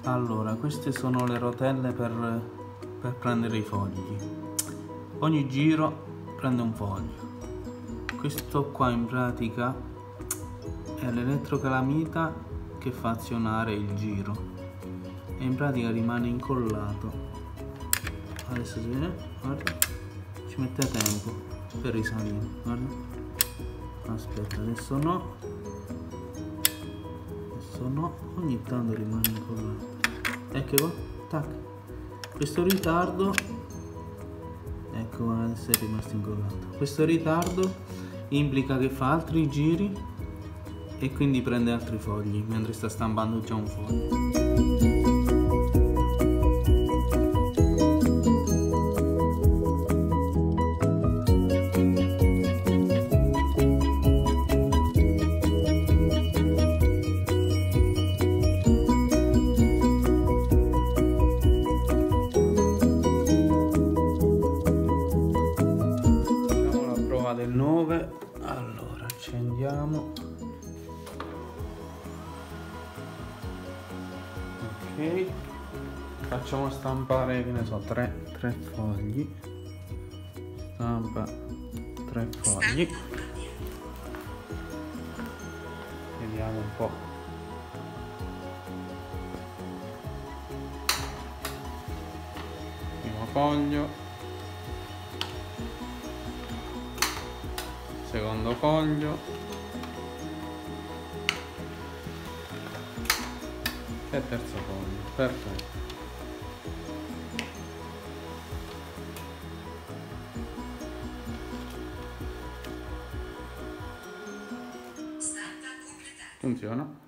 Allora, queste sono le rotelle per prendere i fogli. Ogni giro prende un foglio. Questo qua in pratica è l'elettrocalamita che fa azionare il giro e in pratica rimane incollato. Adesso si vede, guarda, ci mette tempo per risalire, guarda. Aspetta, adesso no, ogni tanto rimane incollato. Ecco qua, tac. Questo ritardo, ecco, adesso è rimasto incollato. Questo ritardo implica che fa altri giri e quindi prende altri fogli mentre sta stampando già un foglio. Del 9, allora accendiamo, ok, facciamo stampare, che ne so, 3 fogli, stampa 3 fogli, vediamo un po'. Primo foglio, secondo foglio e terzo foglio. Perfetto. Funziona.